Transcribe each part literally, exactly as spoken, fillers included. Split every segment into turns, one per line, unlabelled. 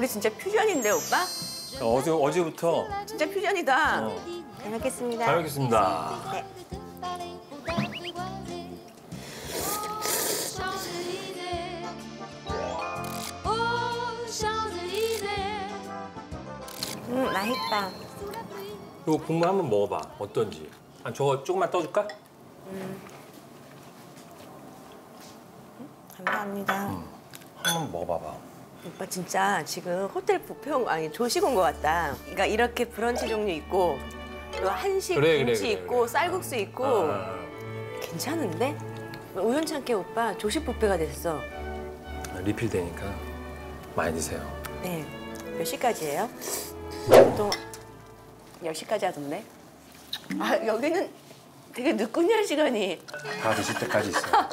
우리 진짜 퓨전인데, 오빠?
어제, 어제부터.
진짜 퓨전이다.
어.
잘 먹겠습니다.
잘 먹겠습니다.
네. 음, 맛있다.
이거 국물 한번 먹어봐. 어떤지. 아, 저거 조금만 떠줄까?
음. 감사합니다.
음. 한번 먹어봐봐.
오빠 진짜 지금 호텔 뷔페 온 거 아니 조식 온 거 같다. 그러니까 이렇게 브런치 종류 있고 또 한식
그래,
김치
그래, 그래,
있고
그래.
쌀국수 있고
아,
괜찮은데? 우연찮게 오빠 조식 뷔페가 됐어.
리필 되니까 많이 드세요.
네. 몇 시까지예요? 보통 열 시까지 하던데. 아 여기는 되게 늦군요 시간이.
다 드실 때까지 있어요.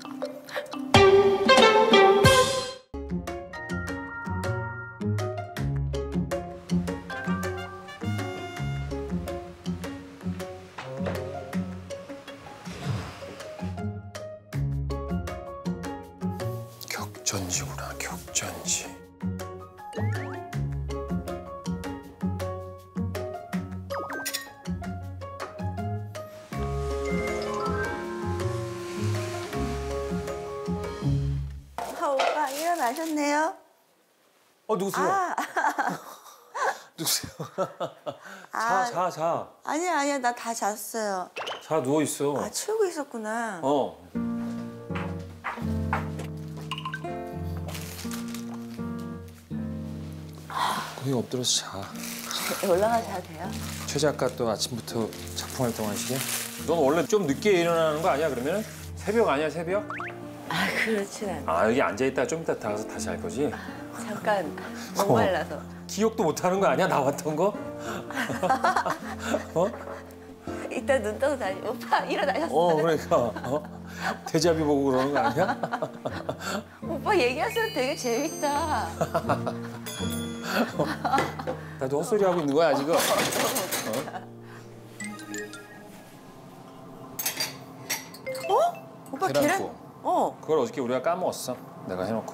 격전지구나, 격전지.
아 오빠 일어나셨네요?
어, 누구세요?
아,
누구세요?
아,
자, 자, 자.
아니야 아니야 나 다 잤어요.
자, 누워있어.
아 치우고 있었구나.
어. 거기 엎드려서 자.
올라가서 자도 돼요?
최 작가 또 아침부터 작품 활동하시게? 넌 원래 좀 늦게 일어나는 거 아니야, 그러면? 새벽 아니야, 새벽?
아 그렇진 않아.
아, 여기 앉아있다가 좀 이따 나가서 다시 할 거지?
잠깐 목말라서.
기억도 못 하는 거 아니야, 나왔던 거? 어?
이따 눈 떠서 다시 오빠 일어나셨어요?
어, 그러니까. 어? 데자뷰 보고 그러는 거 아니야?
오빠 얘기하시면 되게 재밌다.
나도 헛소리 하고 있는 거야, 지금? 어?
어? 오빠 계란?
계란국.
어.
그걸 어저께 우리가 까먹었어. 내가 해놓고.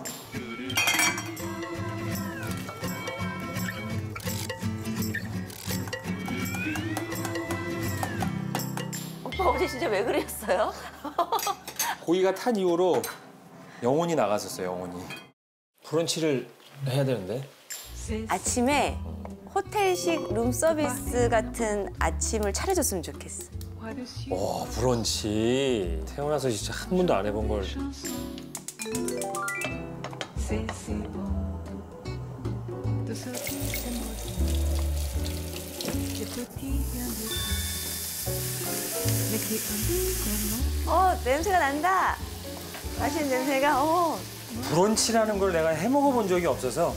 오빠 어제 진짜 왜 그러셨어요?
고기가 탄 이후로 영혼이 나갔었어요, 영혼이. 브런치를 해야 되는데.
아침에 호텔식 룸서비스 같은 아침을 차려줬으면 좋겠어.
와, 브런치. 태어나서 진짜 한 번도 안 해본 걸.
어 냄새가 난다. 맛있는 냄새가. 어.
브런치라는 걸 내가 해 먹어본 적이 없어서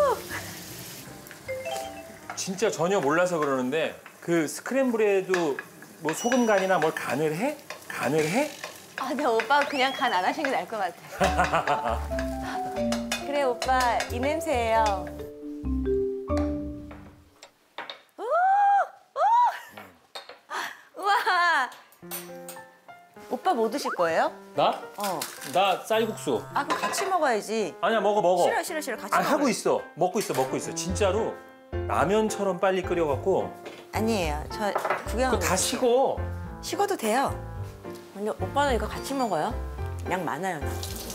진짜 전혀 몰라서 그러는데 그 스크램블에도 뭐 소금 간이나 뭘 간을 해? 간을 해?
아 근데 오빠 그냥 간 안 하시는 게 나을 것 같아. 그래 오빠 이 냄새예요. 오! 오! 우와. 오빠 뭐 드실 거예요?
나?
어.
나 쌀국수.
아 그럼 같이 먹어야지.
아니야, 먹어 먹어.
싫어 싫어 싫어 같이
아,
먹어.
하고 있어. 먹고 있어, 먹고 있어. 진짜로 라면처럼 빨리 끓여갖고
아니에요. 저 구경.
그거 다 식어.
식어도 돼요. 근데 오빠는 이거 같이 먹어요. 양 많아요 나.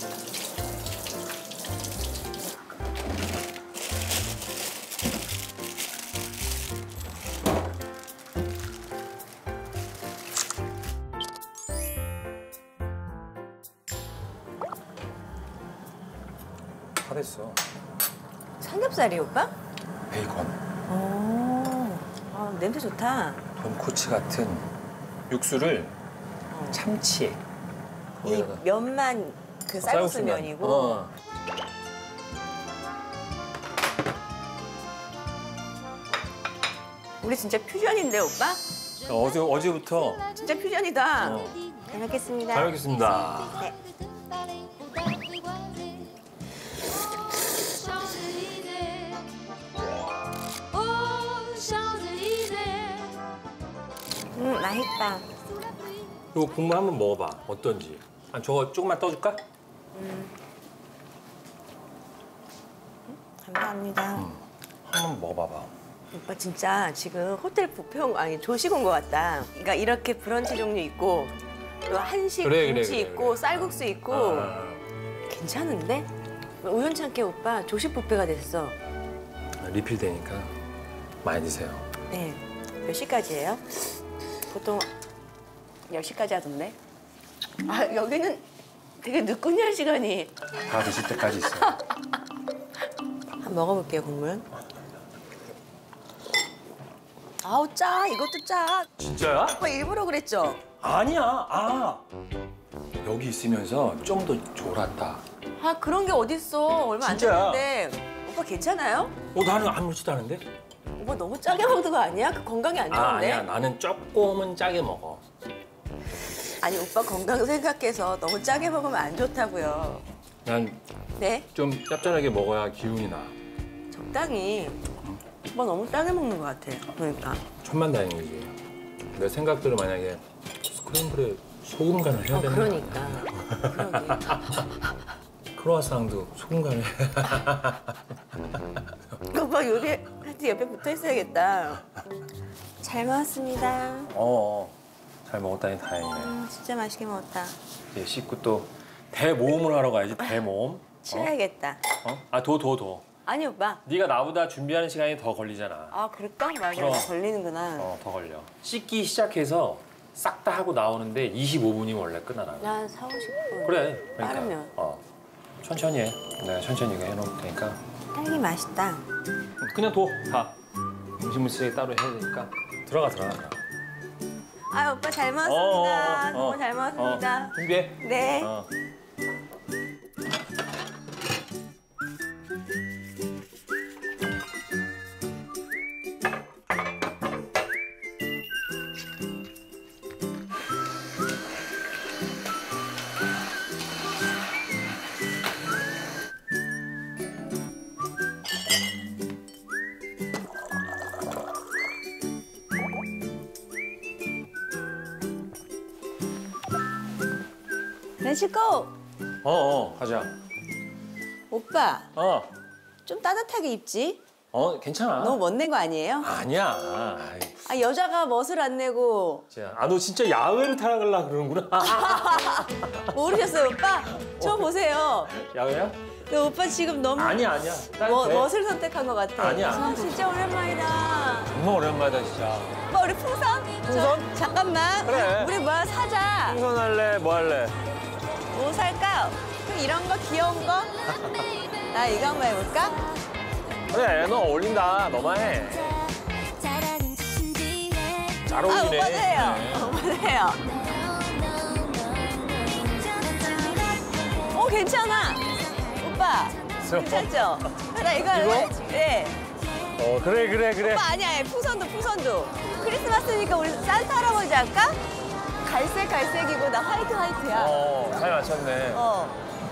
다 됐어.
삼겹살이 오빠?
베이컨.
오. 아, 냄새 좋다.
돈코츠 같은 육수를
어.
참치에.
이
거기다가.
면만 그 쌀국수
쌀국수면.
면이고.
어.
우리 진짜 퓨전인데 오빠?
어제, 어제부터.
진짜 퓨전이다.
어.
잘 먹겠습니다.
잘 먹겠습니다.
네. 음 맛있다.
이거 국물 한번 먹어봐. 어떤지. 아, 저거 조금만 떠줄까?
음. 감사합니다.
음. 한번 먹어봐봐.
오빠 진짜 지금 호텔 뷔페 아니 조식 온 것 같다. 그러니까 이렇게 브런치 종류 있고 또 한식
그래,
김치
그래, 그래,
있고
그래.
쌀국수 있고
아,
괜찮은데? 우연찮게 오빠 조식 뷔페가 됐어.
리필 되니까 많이 드세요.
네. 몇 시까지예요? 보통 열 시까지 하던데. 아 여기는 되게 늦군요 시간이.
다 드실 때까지 있어요.
한번 먹어볼게요 국물. 아우 짜 이것도 짜.
진짜야?
오빠 일부러 그랬죠?
아니야. 아 여기 있으면서 좀 더 졸았다.
아 그런 게 어딨어. 얼마 안
진짜야.
됐는데. 오빠 괜찮아요?
어 나는 아무렇지도 않은데?
오빠 너무 짜게 먹는 거 아니야? 그 건강에 안
아
좋은데?
아니야. 나는 조금은 짜게 먹어.
아니 오빠 건강 생각해서 너무 짜게 먹으면 안 좋다고요.
난
네?
좀 짭짤하게 먹어야 기운이 나.
적당히. 오빠 너무 짜게 먹는 것 같아. 그러니까.
천만다행이지. 내 생각대로 만약에 스크램블에 소금 간을 해야
어,
되나?
그러니까. 그러게.
크로아상도 소금 간을 해.
오빠 요리한테 옆에 붙어 있어야겠다. 잘 먹었습니다.
어, 잘 먹었다니 다행이네.
음, 진짜 맛있게 먹었다.
이제 씻고 또 대모험을 하러 가야지, 대모험.
치워야겠다.
어? 아, 더, 더, 더.
아니 오빠.
네가 나보다 준비하는 시간이 더 걸리잖아.
아 그럴까? 맞아.
그럼.
걸리는구나.
어, 더 걸려. 씻기 시작해서 싹 다 하고 나오는데 이십오 분이 원래 끝나나.
난 사, 오십 분.
그래. 그러니까.
빠르면.
어. 천천히 해. 내가 천천히 이거 해놓을 테니까.
딸기 맛있다.
그냥 둬, 다. 음식물 쓰레기 따로 해야 되니까. 들어가, 들어가.
아 오빠 잘
어,
먹었습니다.
어,
너무
어.
잘 먹었습니다.
어, 준비해.
네.
어.
렛츠고!
어, 어, 가자.
오빠
어,
좀 따뜻하게 입지?
어, 괜찮아.
너무 멋낸 거 아니에요?
아니야. 아이,
아 여자가 멋을 안 내고
진짜. 아, 너 진짜 야외로 타락하려고 그러는구나.
모르셨어요 오빠? 저 보세요.
야외야?
근데 오빠 지금 너무
아니야, 아니야. 난
멋,
돼.
멋을 선택한 것 같아.
아니야.
아, 진짜 오랜만이다.
정말 오랜만이다, 진짜.
오빠 우리 풍선?
풍선?
저, 잠깐만.
그래.
우리 뭐 하나 사자.
풍선 할래? 뭐 할래?
뭐 살까? 그럼 이런 거 귀여운 거? 나 이거 한번 해볼까?
그래, 너 어울린다. 너만 해. 잘
아
어울리네.
오빠도 해요.
네.
오빠도 해요. 오 괜찮아. 오빠 괜찮죠? 나 이거 할래? 네.
어, 그래, 그래, 그래.
오빠 아니야. 풍선도 풍선도. 크리스마스니까 우리 산타 할아버지 할까? 갈색 갈색이고 나 화이트 화이트야.
어, 잘 맞췄네.
어.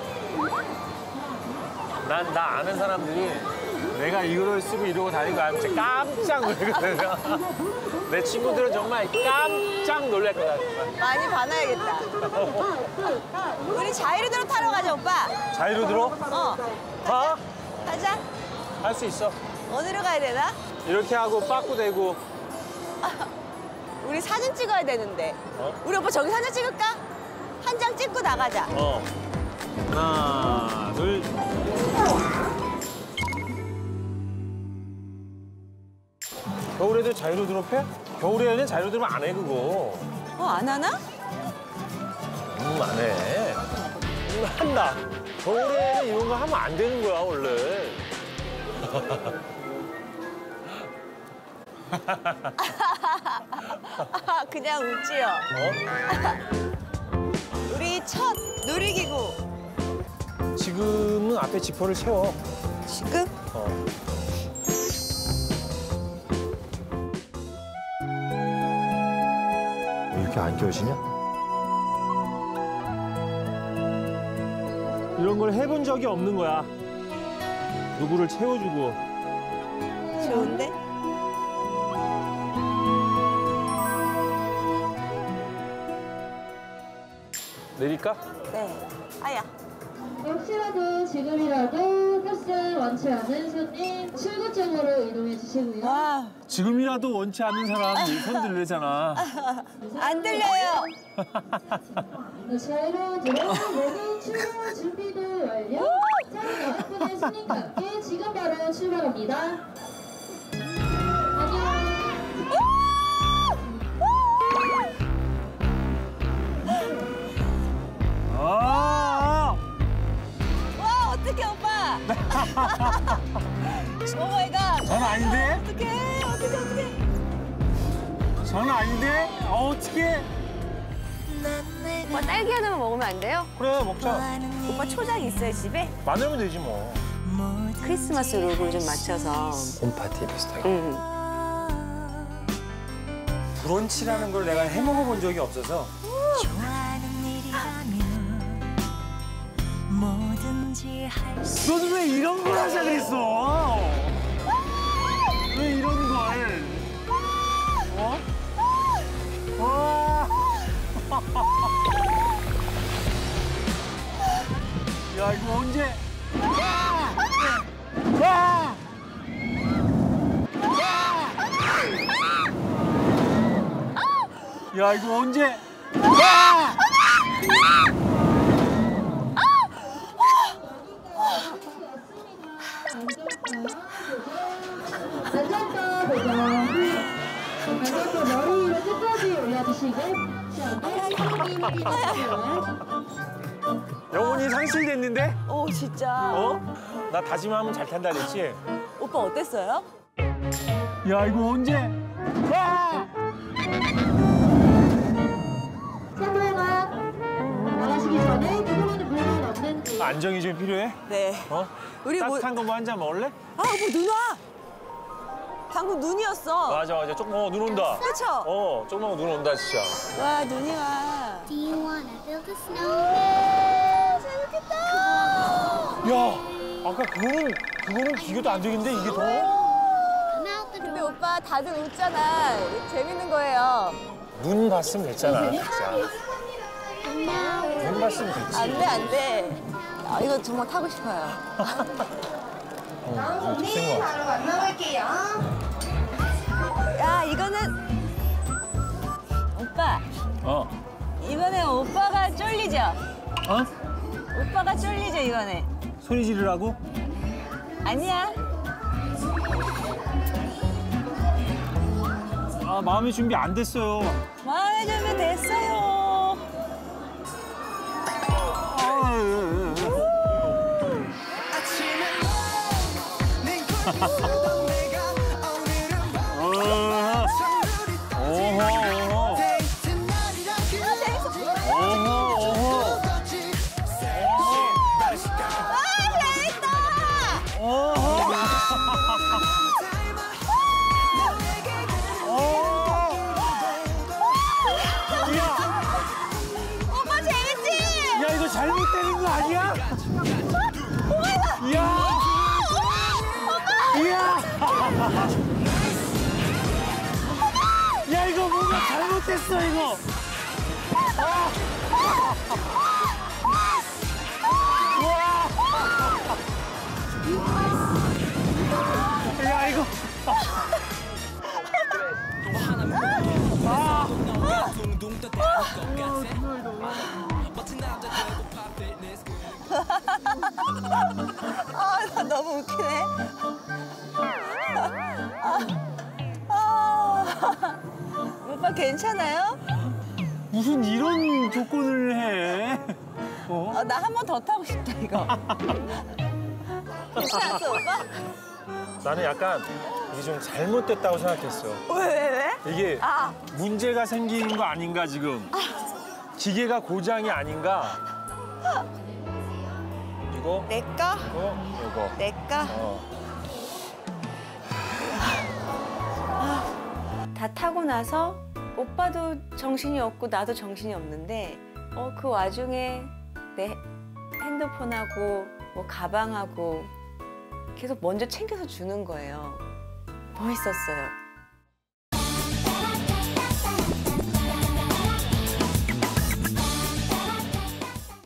난 나 아는 사람들이 내가 이거를 쓰고 이러고 다니는 거 알면 진짜 깜짝 놀거든요. 내 친구들은 정말 깜짝 놀랄 거야. 정말.
많이 봐놔야겠다. 우리 자유로드로 타러 가자 오빠.
자유로 들어?
어.
가?
가자.
할 수 있어.
어디로 가야 되나?
이렇게 하고 빠꾸 대고.
우리 사진 찍어야 되는데.
어?
우리 오빠 저기 사진 찍을까? 한 장 찍고 나가자.
어. 하나, 둘. 겨울에도 자유로 드롭해? 겨울에는 자유로 드롭 안 해, 그거.
어, 안 하나?
음, 안 해. 음, 한다. 겨울에는 이런 거 하면 안 되는 거야, 원래.
그냥 웃지요.
어?
우리 첫 놀이기구.
지금은 앞에 지퍼를 채워.
지금?
어. 왜 이렇게 안 껴지냐? 이런 걸 해본 적이 없는 거야. 누구를 채워주고.
좋은데?
내릴까?
네. 아야.
혹시라도 지금이라도 코스 원치 않은 손님 출구 쪽으로 이동해 주시고요.
와,
지금이라도 원치 않는 사람 손 들리잖아.
안 들려요.
자유로 들어온 모든 출발 준비도 완료. 자, 여러분의 손님과 함께 지금 바로 출발합니다. 안녕.
아!
와, 어떡해, 오빠. 오 마이 갓.
전 아닌데?
어떡해, 어떡해, 어떡해.
전 아닌데? 어, 어떡해?
오빠 딸기 하나만 먹으면 안 돼요?
그래, 먹자.
오빠 초장 있어요, 집에?
만들면 되지 뭐.
크리스마스 룩을 좀 맞춰서.
홈파티 비슷하게.
응.
브런치라는 걸 내가 해 먹어본 적이 없어서
너는 왜 이런 걸 하자 그랬어? 왜 이런 걸? 어? 와! 야, 이거 언제? 와! 와! 야, 이거 언제? 와!
안전바 보정. 안전바 머리 위로 끝까지 올려주시고. 자, 손님 확인해주세요.
영혼이 상실됐는데?
오, 진짜.
어? 나 다짐하면 잘 탄다 그랬지?
오빠 어땠어요?
야, 이거 언제? 와!
선물가 나가시기 전에 두분은 물건 없는 그
안정이 좀 필요해?
네.
어?
우리 뭐,
따뜻한 거 뭐 한 잔 먹을래?
아, 뭐 눈 와. 방금 눈이었어.
맞아, 맞아. 조금, 어, 눈 온다.
그쵸?
어, 조금만 하고 눈 온다, 진짜.
와, 눈이 와.
Do you wanna build a snowman?
재밌겠다.
야, 아까 그거는, 그거는 비교도 안 되겠는데, 이게 더?
Come out the
근데
door.
오빠 다들 웃잖아. 재밌는 거예요.
눈 봤으면 됐잖아, 진짜.
And now
눈 봤으면 됐지.
안 돼, 안 돼. 아, 이거 정말 타고 싶어요.
어, 이거 센 거 같아.
야, 이거는 오빠.
어.
이번에 오빠가 쫄리죠?
어?
오빠가 쫄리죠, 이번에?
소리 지르라고?
아니야.
아, 마음의 준비 안 됐어요.
마음에 들면 됐어요.
아, 어. 오호, 오호. 오호, 오호. 오호.
오빠 재밌지?
야, 이거 잘못되는 거 아니야? 이야! 이야! 야, 이거 뭔가 잘못됐어, 이거. 아! 우와! 야, 이거. 아!
아, 나 너무 웃기네. 아, 아. 오빠 괜찮아요?
무슨 이런 조건을 해? 어?
아, 나 한 번 더 타고 싶다, 이거. 괜찮았어, 오빠?
나는 약간 이게 좀 잘못됐다고 생각했어.
왜, 왜, 왜?
이게
아.
문제가 생기는 거 아닌가, 지금. 기계가 고장이 아닌가. 이거,
내 거?
이거, 이거.
내 거?
어.
다 타고 나서 오빠도 정신이 없고 나도 정신이 없는데 어, 그 와중에 내 핸드폰하고 뭐 가방하고 계속 먼저 챙겨서 주는 거예요. 멋있었어요.